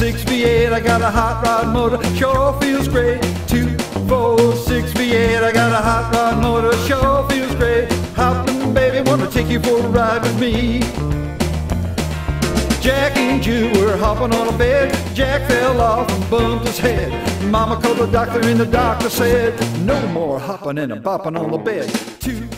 246 V8, I got a hot rod motor, sure feels great. 246 V8, I got a hot rod motor, sure feels great. Hoppin' baby, wanna take you for a ride with me. Jack and Jill were hopping on a bed. Jack fell off and bumped his head. Mama called the doctor and the doctor said, no more hopping and bopping on the bed.